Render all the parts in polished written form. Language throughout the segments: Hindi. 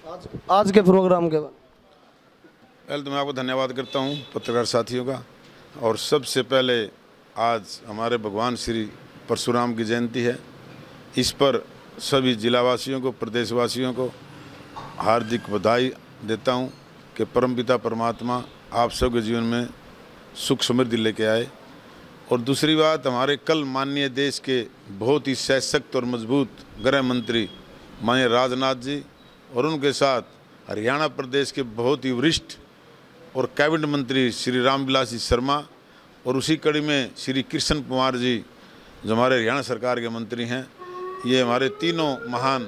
आज के प्रोग्राम के बारे पहले तो मैं आपको धन्यवाद करता हूं पत्रकार साथियों का। और सबसे पहले आज हमारे भगवान श्री परशुराम की जयंती है। इस पर सभी जिलावासियों को, प्रदेशवासियों को हार्दिक बधाई देता हूं कि परमपिता परमात्मा आप सबके जीवन में सुख समृद्धि लेके आए। और दूसरी बात, हमारे कल माननीय देश के बहुत ही सशक्त और मजबूत गृह मंत्री माननीय राजनाथ जी और उनके साथ हरियाणा प्रदेश के बहुत ही वरिष्ठ और कैबिनेट मंत्री श्री रामविलास जी शर्मा और उसी कड़ी में श्री कृष्ण कुमार जी जो हमारे हरियाणा सरकार के मंत्री हैं, ये हमारे तीनों महान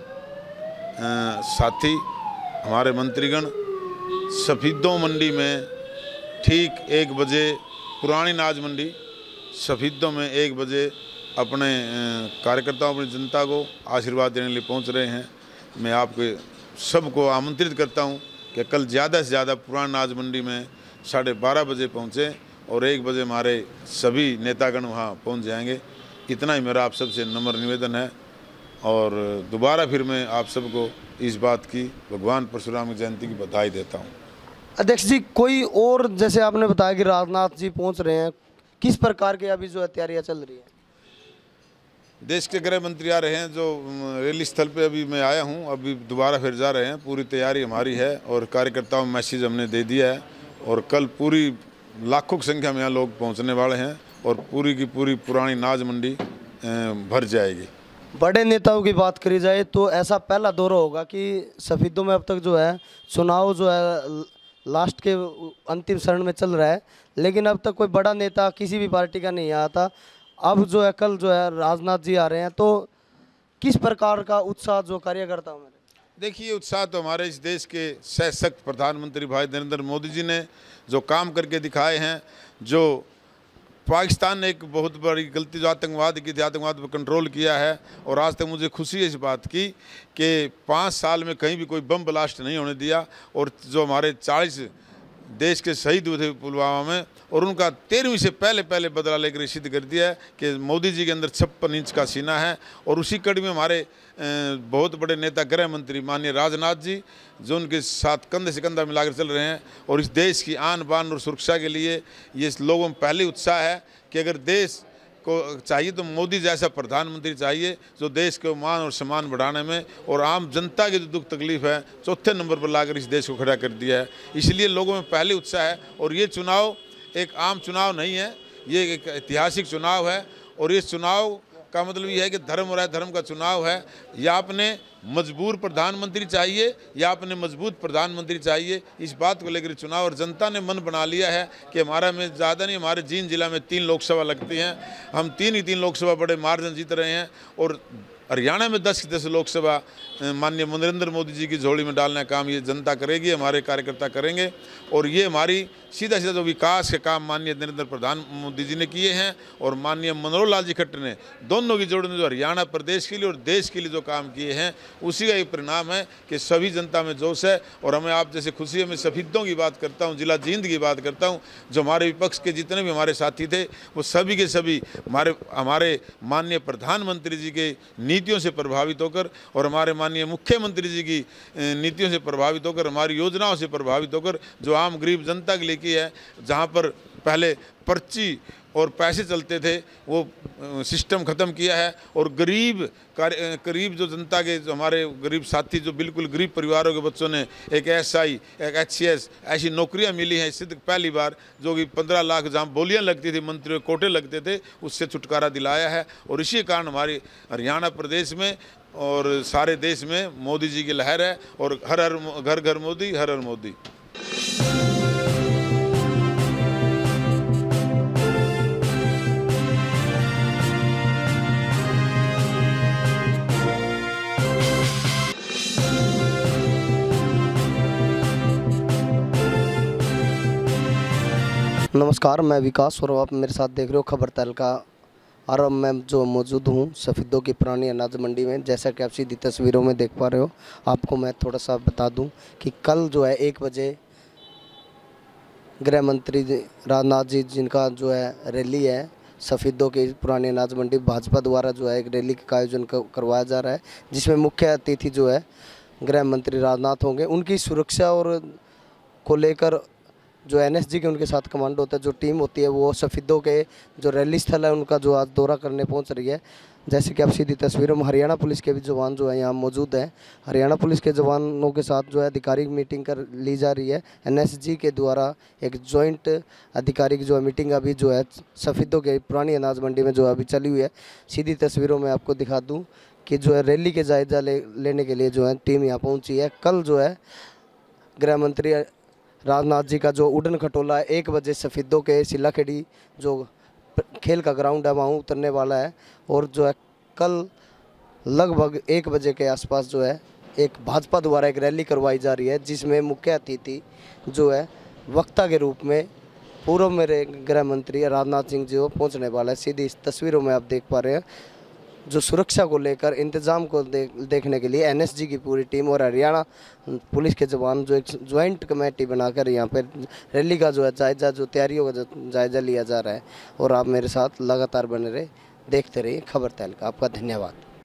साथी हमारे मंत्रीगण सफीदों मंडी में ठीक 1 बजे, पुरानी नाज मंडी सफीदों में 1 बजे अपने कार्यकर्ताओं, अपनी जनता को आशीर्वाद देने के लिए पहुंच रहे हैं। मैं आपके सबको आमंत्रित करता हूं कि कल ज़्यादा से ज़्यादा पुरानी नाज मंडी में 12:30 बजे पहुँचें और 1 बजे हमारे सभी नेतागण वहाँ पहुँच जाएंगे। इतना ही मेरा आप सबसे नम्र निवेदन है। और दोबारा फिर मैं आप सबको इस बात की भगवान परशुराम की जयंती की बधाई देता हूँ। अध्यक्ष जी, कोई और, जैसे आपने बताया कि राजनाथ जी पहुंच रहे हैं, किस प्रकार की अभी जो है तैयारियां चल रही है? देश के गृह मंत्री आ रहे हैं, जो रैली स्थल पे अभी मैं आया हूं, अभी दोबारा फिर जा रहे हैं। पूरी तैयारी हमारी है और कार्यकर्ताओं में मैसेज हमने दे दिया है और कल पूरी लाखों की संख्या में यहाँ लोग पहुंचने वाले हैं और पूरी की पूरी पुरानी नाज मंडी भर जाएगी। बड़े नेताओं की बात करी जाए तो ऐसा पहला दौरा होगा कि सफीदों में अब तक जो है चुनाव जो है लास्ट के अंतिम चरण में चल रहा है, लेकिन अब तक कोई बड़ा नेता किसी भी पार्टी का नहीं आया था। अब जो है कल जो है राजनाथ जी आ रहे हैं, तो किस प्रकार का उत्साह जो कार्यकर्ताओं में? देखिए, उत्साह तो हमारे इस देश के सशक्त प्रधानमंत्री भाई नरेंद्र मोदी जी ने जो काम करके दिखाए हैं, जो पाकिस्तान ने एक बहुत बड़ी गलती जो आतंकवाद की थी, आतंकवाद पर कंट्रोल किया है। और आज तक मुझे खुशी है इस बात की कि 5 साल में कहीं भी कोई बम ब्लास्ट नहीं होने दिया। और जो हमारे 40 देश के शहीद हुए थे पुलवामा में, और उनका 13वीं से पहले बदला लेकर सिद्ध कर दिया है कि मोदी जी के अंदर 56 इंच का सीना है। और उसी कड़ी में हमारे बहुत बड़े नेता गृह मंत्री माननीय राजनाथ जी जो उनके साथ कंधे से कंधा मिलाकर चल रहे हैं। और इस देश की आन बान और सुरक्षा के लिए ये लोगों में पहले उत्साह है कि अगर देश को चाहिए तो मोदी जैसा प्रधानमंत्री चाहिए जो देश के मान और सम्मान बढ़ाने में और आम जनता की जो दुख तकलीफ है चौथे नंबर पर लाकर इस देश को खड़ा कर दिया है। इसलिए लोगों में पहले उत्साह है। और ये चुनाव एक आम चुनाव नहीं है, ये एक ऐतिहासिक चुनाव है। और इस चुनाव का मतलब ये है कि धर्म और अधर्म का चुनाव है। या आपने मजबूर प्रधानमंत्री चाहिए या आपने मजबूत प्रधानमंत्री चाहिए, इस बात को लेकर चुनाव। और जनता ने मन बना लिया है कि हमारा में ज़्यादा नहीं, हमारे जींद जिला में 3 लोकसभा लगती हैं, हम 3 लोकसभा बड़े मार्जिन जीत रहे हैं। और हरियाणा में 10 की 10 लोकसभा माननीय नरेंद्र मोदी जी की झोली में डालने का काम ये जनता करेगी, हमारे कार्यकर्ता करेंगे। और ये हमारी सीधा जो विकास के काम माननीय नरेंद्र प्रधान मोदी जी ने किए हैं और माननीय मनोहर लाल जी खट्टर ने दोनों की जोड़ में जो हरियाणा प्रदेश के लिए और देश के लिए जो काम किए हैं, उसी का एक परिणाम है कि सभी जनता में जोश है। और हमें आप जैसे खुशी है, मैं सफीदों की बात करता हूँ, जिला जींद की बात करता हूँ, जो हमारे विपक्ष के जितने भी हमारे साथी थे वो सभी के सभी हमारे माननीय प्रधानमंत्री जी के नीतियों से प्रभावित होकर और हमारे माननीय मुख्यमंत्री जी की नीतियों से प्रभावित होकर, हमारी योजनाओं से प्रभावित होकर जो आम गरीब जनता के लिए की है, जहां पर पहले पर्ची और पैसे चलते थे वो सिस्टम ख़त्म किया है। और गरीब जो जनता के जो हमारे गरीब साथी जो बिल्कुल गरीब परिवारों के बच्चों ने एक एसआई, एक एचसीएस ऐसी नौकरियां मिली हैं सिद्ध पहली बार, जो कि 15 लाख जहाँ बोलियां लगती थी, मंत्रियों कोटे लगते थे, उससे छुटकारा दिलाया है। और इसी कारण हमारे हरियाणा प्रदेश में और सारे देश में मोदी जी की लहर है। और हर हर घर घर मोदी, हर हर मोदी। नमस्कार, मैं विकास और आप मेरे साथ देख रहे हो खबर तहलका। और अब मैं जो मौजूद हूँ सफीदों की पुरानी अनाज मंडी में, जैसा कि आप सीधी तस्वीरों में देख पा रहे हो। आपको मैं थोड़ा सा बता दूं कि कल जो है 1 बजे गृह मंत्री राजनाथ जी जिनका जो है रैली है सफीदों की पुरानी अनाज मंडी, भाजपा द्वारा जो है एक रैली का आयोजन करवाया जा रहा है, जिसमें मुख्य अतिथि जो है गृह मंत्री राजनाथ होंगे। उनकी सुरक्षा और को लेकर जो एनएसजी के उनके साथ कमांडो होता है, जो टीम होती है, वो सफेदों के जो रैली स्थल है उनका जो आज दौरा करने पहुंच रही है। जैसे कि आप सीधी तस्वीरों में हरियाणा पुलिस के भी जवान जो है यहाँ मौजूद हैं। हरियाणा पुलिस के जवानों के साथ जो है अधिकारिक मीटिंग कर ली जा रही है। एनएसजी के द्वारा एक जॉइंट आधिकारिक जो है मीटिंग अभी जो है सफेदों के पुरानी अनाज मंडी में जो है अभी चली हुई है। सीधी तस्वीरों में आपको दिखा दूँ कि जो है रैली के जायजा लेने के लिए जो है टीम यहाँ पहुँची है। कल जो है गृह मंत्री राजनाथ जी का जो उड़न खटोला है 1 बजे सफेदों के सिलाखेड़ी जो खेल का ग्राउंड है वहाँ उतरने वाला है। और जो है कल लगभग 1 बजे के आसपास जो है एक भाजपा द्वारा एक रैली करवाई जा रही है, जिसमें मुख्य अतिथि जो है वक्ता के रूप में पूर्व मेरे गृह मंत्री राजनाथ सिंह जी वो पहुँचने वाला है। सीधी इस तस्वीरों में आप देख पा रहे हैं जो सुरक्षा को लेकर इंतज़ाम को देखने के लिए एनएसजी की पूरी टीम और हरियाणा पुलिस के जवान जो एक ज्वाइंट कमेटी बनाकर यहाँ पर रैली का जो है जायजा, जो तैयारियों का जायजा लिया जा रहा है। और आप मेरे साथ लगातार बने रहे, देखते रहिए खबर तहलका। आपका धन्यवाद।